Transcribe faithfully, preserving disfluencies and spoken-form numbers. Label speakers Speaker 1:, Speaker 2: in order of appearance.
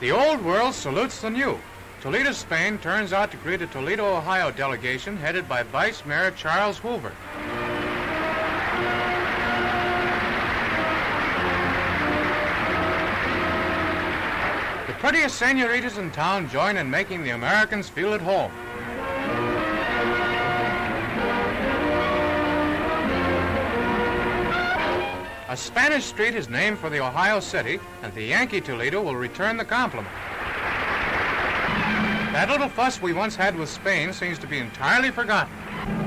Speaker 1: The old world salutes the new. Toledo, Spain turns out to greet a Toledo, Ohio delegation headed by Vice Mayor Charles Hoover. The prettiest senoritas in town join in making the Americans feel at home. A Spanish street is named for the Ohio city, and the Yankee Toledo will return the compliment. That little fuss we once had with Spain seems to be entirely forgotten.